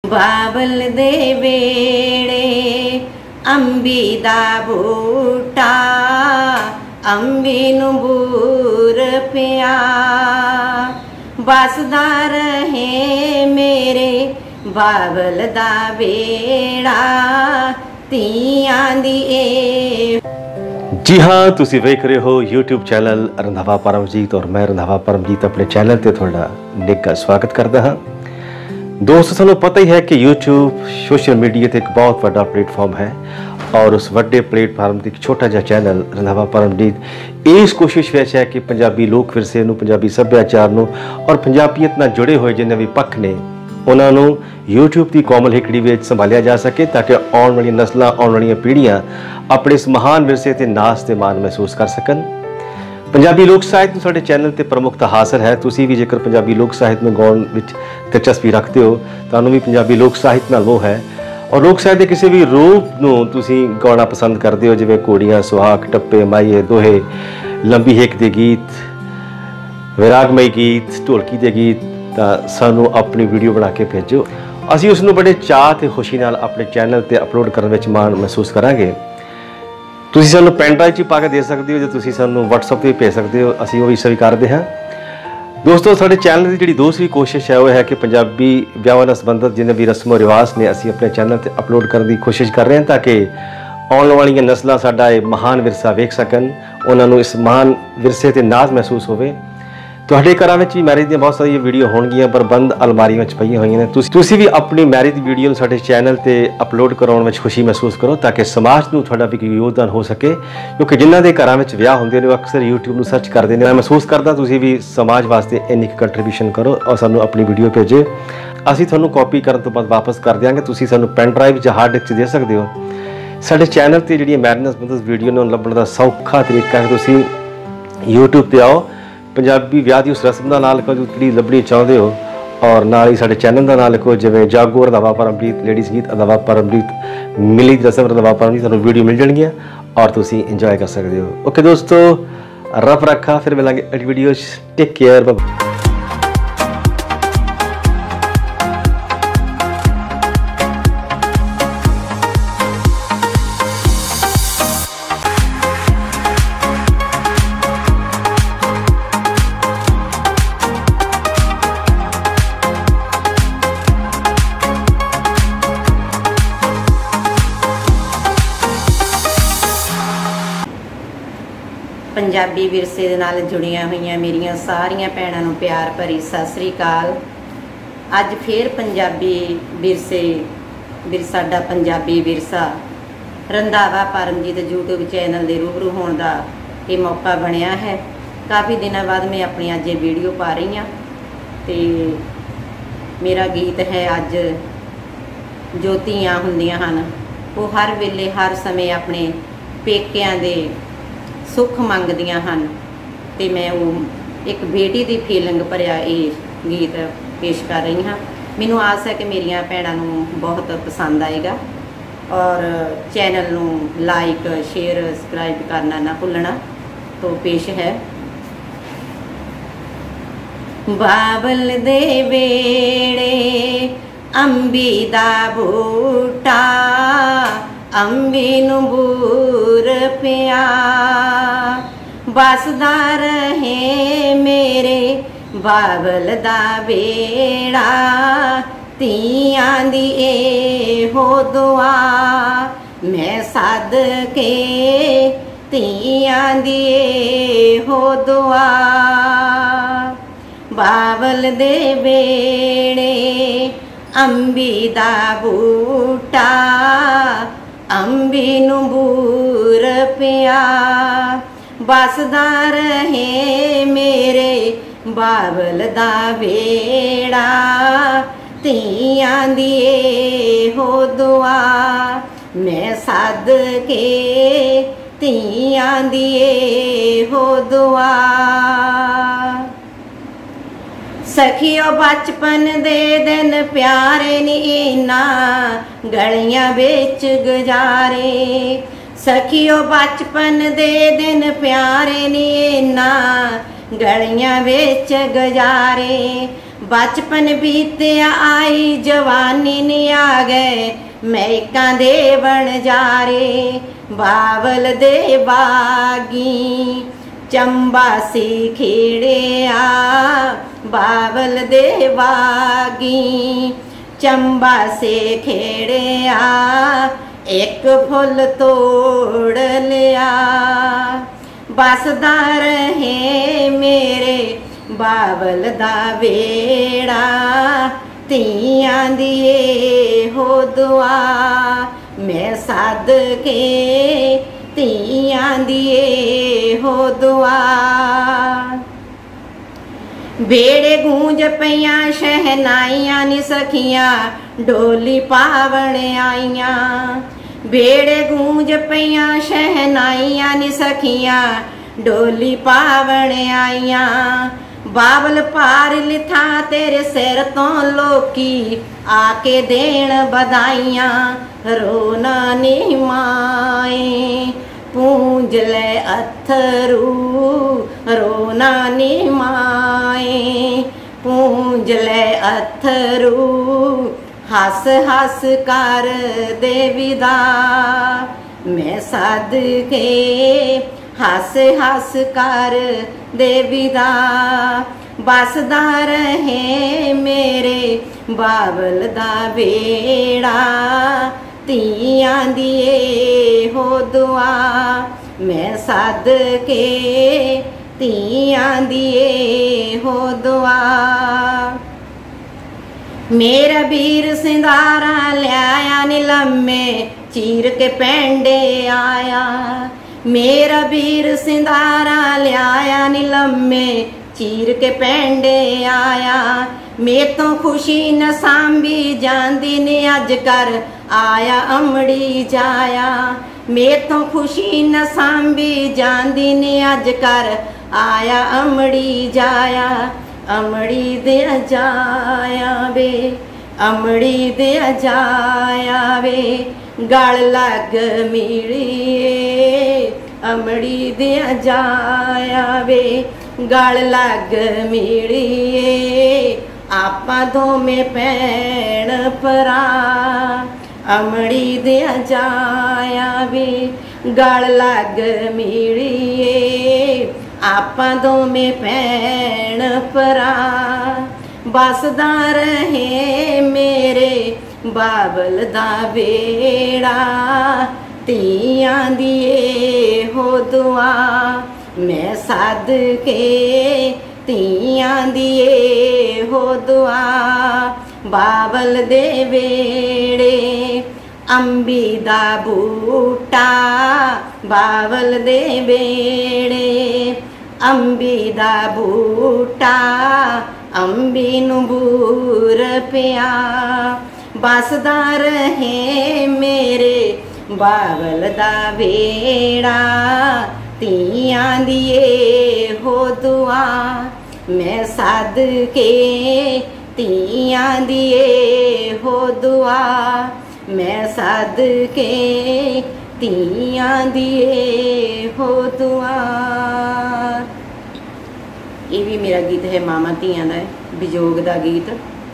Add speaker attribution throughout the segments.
Speaker 1: बाबल दे वेड़े अंबी दा बूटा अंबी नूं बूर पिया बसदा रहे मेरे बाबल दा बेड़ा ਧੀਆਂ ਦੀ ਏ।
Speaker 2: जी हाँ, तुसी वेख रहे हो यूट्यूब चैनल रंधावा परमजीत और मैं रंधावा परमजीत अपने चैनल ते थोड़ा निੱਘਾ स्वागत करता हाँ। दोस्तों सानू पता ही है कि यूट्यूब सोशल मीडिया ते एक बहुत बड़ा प्लेटफॉर्म है और उस वड्डे प्लेटफॉर्म ते एक छोटा जिहा चैनल रंधावा परमजीत इस कोशिश विच है कि पंजाबी लोक विरसे नूं, पंजाबी सभ्याचार नूं और पंजाबीयत नाल जुड़े हुए जिन्ने भी पक्ष ने उन्होंने यूट्यूब की कोमल हिकड़ी में संभालिया जा सके ताकि आने वाली नस्ल, आने वाली पीढ़ियां अपने इस महान विरसे ते नाज ते मान महसूस कर सकन। पंजाबी लोक साहित्य में साडे चैनल ते प्रमुखता हासिल है। तुसी भी जेकर पंजाबी लोक साहित्य में गाउण विच दिलचस्पी रखते हो तुहानूं भी पंजाबी लोक साहित्य नाल मोह है और लोक साहित्य के किसी भी रूप नूं तुसी गाउणा पसंद करते हो, जिवें घोड़ियां, सुहाग, टप्पे, माईए, दोहे, लंबी हिक दे गीत, विरागमई गीत, ढोलकी दे गीत, सानू अपनी वीडियो बना के भेजो। असी उसनूं बड़े चाह ते खुशी नाल अपने चैनल ते अपलोड करने विच मान महसूस करांगे। तुसीं सानू पेन ड्राइव च पा के दे सकते हो, जो तुसीं सानू WhatsApp ते भेज सकते हो, असी वो भी स्वीकारते हैं। दोस्तों साडे चैनल की जिहड़ी दूसरी कोशिश है वो है कि पंजाबी विआहां नाल संबंधित जिन्ने भी रस्मो रिवाज ने असी अपने चैनल ते अपलोड करने की कोशिश कर रहे हैं ताकि आने वाली नस्लां साडा ये महान विरसा वेख सकन, उन्होंने इस महान विरसे ते नाज महसूस होवे। तुहाडे घरां विच भी मैरिज दी बहुत सारी वीडियो होणगीਆਂ पर बंद अलमारी विच पईਆਂ होईਆਂ ने। तुसीं भी अपनी मैरिज वीडियो साडे चैनल ते अपलोड कराउण विच खुशी महसूस करो ताकि समाज नूं तुहाडा भी कोई योगदान हो सके, क्योंकि जिन्हां दे घरां विच विआह हुंदे ने अक्सर यूट्यूब नूं सर्च करदे ने। मैं महसूस करदा तुसीं भी समाज वास्ते इन्नी कंट्रीब्यूशन करो और सानूं अपनी वीडियो भेजो। असीं तुहानूं कॉपी करन तो बाद वापस कर देंगे। तुसीं सानूं पेन ड्राइव ਜਾਂ हार्ड डिस्क दे सकदे हो। साडे चैनल ते जिहड़ियां मैरिज नाल संबंधित वीडियो नूं ਲੱਭਣ ਦਾ ਸੌਖਾ ਤਰੀਕਾ है, तुसीं यूट्यूब ते आओ, पंजाबी विआह की उस रस्म का नाम लिखो जी लभनी चाहते हो और नाल ही साडे चैनल का नाम लिखो, जिवें जागो रंधावा परमजीत, लेडीज़ गीत रंधावा परमजीत, मिली रस्म रंधावा परमजीत, तुहानूं वीडियो मिल जाएगी और तुसीं इंजॉय कर सकते हो। ओके दोस्तों, रब रखा, फिर मिलांगे अगली वीडियो। Take care, bye.
Speaker 1: पंजाबी विरसे दे नाल जुड़ियां हुई मेरिया सारिया भैनों नूं प्यार भरी सत श्री अकाल। अज फिर पंजाबी साडा पंजाबी विरसा रंधावा परमजीत यूट्यूब चैनल के रूबरू होने का ये मौका बनया है। काफ़ी दिनों बाद मैं अपनी अज वीडियो पा रही हाँ तो मेरा गीत है अज जो धीआं हुंदियां हन वो हर वेले हर समय अपने पेकियां दे सुख मंगदियां हन ते मैं वो एक बेटी की फीलिंग भरिया ये गीत पेश कर रही हाँ। मैनू आस है कि मेरिया भैनों नूं बहुत पसंद आएगा और चैनल नूं लाइक, शेयर, सबसक्राइब करना ना भुलना। तो पेश है बाबल दे वेड़े अंबी दा बूटा अंबी नूं बूर पिया बसदा रहे मेरे बाबल दा बेड़ा धीआं दी ए हो दुआ मैं सद के धीआं दी ए हो दुआ बाबल दे बेड़े अंबी दा बूटा अंबी नूं बूर पिया बसदा रहे मेरे बाबल दा बेड़ा धीआं दी ए हो दुआ मैं सद के धीआं दी ए हो दुआ सखियो बचपन दे दिन प्यारे नी इना गलियां बेच गुजारे सखियो बचपन दे दिन प्यारे नी इना गलियां बेच गुजारे बचपन बीतिया आई जवानी नी आ गए मैका दे बन जारे बावल दे बागी चंबा सी खेड़े आ बावल दे बागी चंबा से खेड़े आ एक फुल तोड़ लिया बसदा रहे मेरे बावल दा वेड़ा तियां दिए हो दुआ मैं सद के तियां दिए हो दुआ बेड़े गूंज पईयां शहनाइयां नी सखियां डोली पावण आईयां बेड़े गूंज पईयां शहनाइयां नी सखियां डोली पावण आईयां बावल पार लिथा तेरे सिर तो लोकी आके देण बधाइयां रोना नी माए पूंज ले अथरू रोना नी माए पूंज ले अथरू हस हस कर दे विदा मैं सद के हस हस कर दे विदा बसदा रहे मेरे बावल दा वेड़ा तियां दिए हो दुआ मैं सद के तियां दिए हो दुआ मेरा वीर सिंधारा लिया नी लम्मे चीर के पेंडे आया मेरा वीर सिंधारा लिया नी लम्मे चीर के पेंडे आया मैं तो खुशी न सांभी जांदी ने अज कर आया अमड़ी जाया मैं तो खुशी न सांभी जांदी ने अज कर आया अमड़ी जाया अमड़ी दे जाया वे अमड़ी दे जाया वे गल लग मिलिए अमड़ी दे जाया वे गल लग मिलिए आपा दोवें भैण भरा अमड़ी दे जाया वे गल लग मिलिए आपा दोवें भैण भरा बसदा रहे मेरे बावल दा वेड़ा तियां दिए हो दुआ मैं सद के तियां दिए हो दुआ बावल दे वेड़े अंबी दा बूटा बावल दे वेड़े अंबी दा बूटा अंबी नूं बूर पिया बसदा रहे मेरे बावल दा वेड़ा तियां दिए हो दुआ मैं सद के तियां दिए हो दुआ मैं सद के तियां दिए हो दुआ। ये भी मेरा गीत है मामा तियां दा विजोग दा गीत।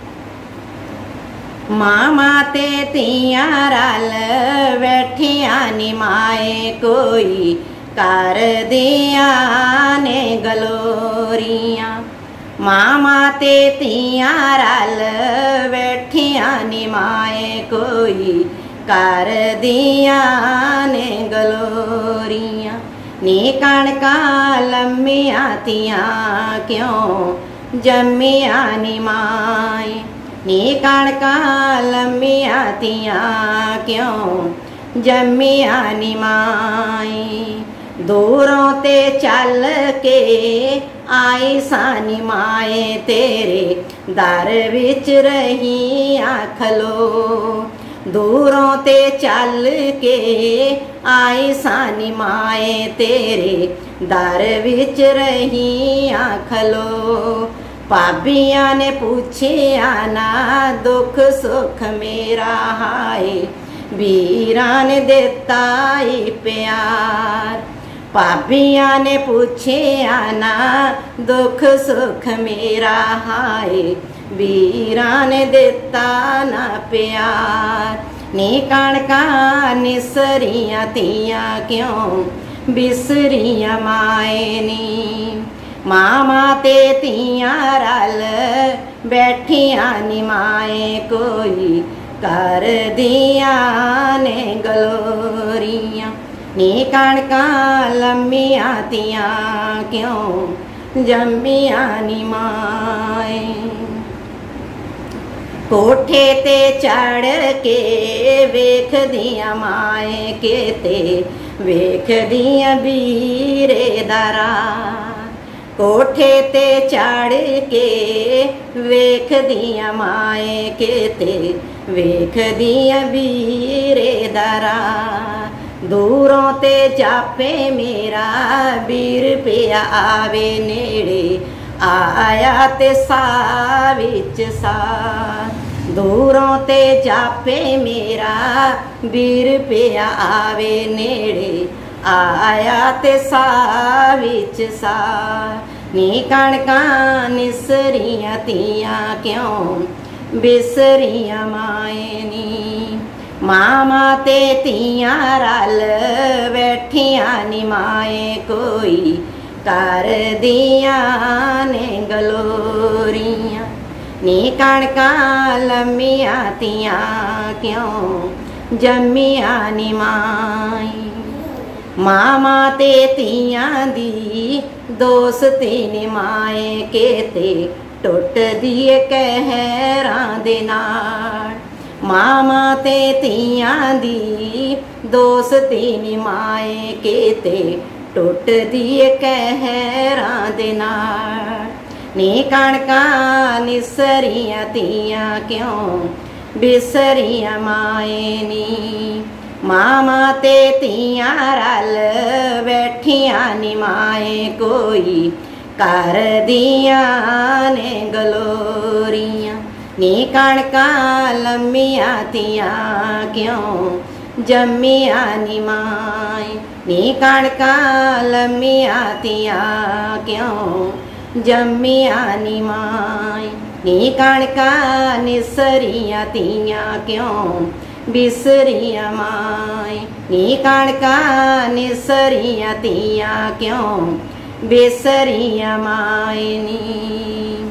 Speaker 1: मामा ते तियां रल बैठिया नी माए कोई कर दिया ने गलोरियां मामा ते तियां रल बैठिया नी माए कोई कर दिया ने गलोरियां नी कणका लम्मिया तियां क्यों जम्मिया नी माए नी कणका लम्मिया तियां क्यों जम्मिया नी माए दूरों ते चल के आई सानी माए तेरे दर विच रही आखलो दूरों ते चल के आई सानी माए तेरे दर विच रही आखलो भाबिया ने पूछिया ना दुख सुख मेरा हाय वीरा ने देता ही प्यार भाबिया ने पूछिया ना दुख सुख मेरा हाय वीरां ने दिता ना प्यार। नी कणकां निसरियां तियां क्यों बिसरियां माए नी। मामा ते तियां रल बैठियां नी माए कोई कर दियां ने गलोरियां। नी कणकां लम्मियां तियां क्यों जम्मियां नी माए। कोठे ते चढ़ के वेखदियां माए केते वेखदियां बीरे दरा। कोठे ते चढ़ के वेखदियां माए केते वेखदियां बीरे दरा। दूरों ते जापे मेरा बीर पिया आवे नेड़े आया ते सा विच सा। दूरों ते जापे मेरा बीर पिया आवे नेड़े आया ते सा विच सा। नी कणकां निसरियां तियां क्यों बिसरियां माए नी। मामा ते तियां रल बैठियां नी माए कोई कर दियां ने गलोरियां। नी कणकां लम्मियां तियां क्यों जम्मियां नी माए। मामा ते तियां दी दोस्ती नी माए केते टुट दिए कहरां दे नाल। मामा ते तियां दी दोस्ती नी माए केते टुट दिए कहरां दे नाल। नी कणकां निसरियां तियां क्यों बिसरियां माए नी। मामा ते तियां रल बैठियां नी माए कोई कर दियां ने गलोरियां। नी कणकां लम्मियां तियां क्यों जम्मियां नी माए। नी कणकां लम्मियां तियां क्यों जम्मियां नी माए। नी कणकां निसरियां तियां क्यों बिसरियां माए। नी कणकां निसरियां तियां क्यों बिसरियां माए नी।